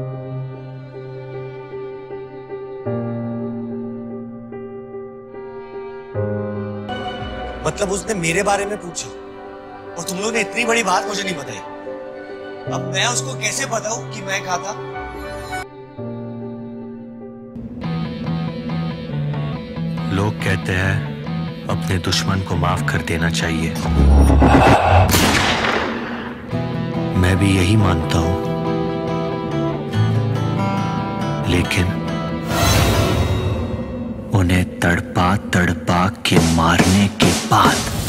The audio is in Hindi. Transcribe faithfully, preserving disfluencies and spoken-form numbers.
मतलब उसने मेरे बारे में पूछा और तुम लोगों ने इतनी बड़ी बात मुझे नहीं बताई। अब मैं उसको कैसे बताऊं कि मैं कहा था? लोग कहते हैं अपने दुश्मन को माफ कर देना चाहिए। मैं भी यही मानता हूं, लेकिन उन्हें तड़पा तड़पा के मारने के बाद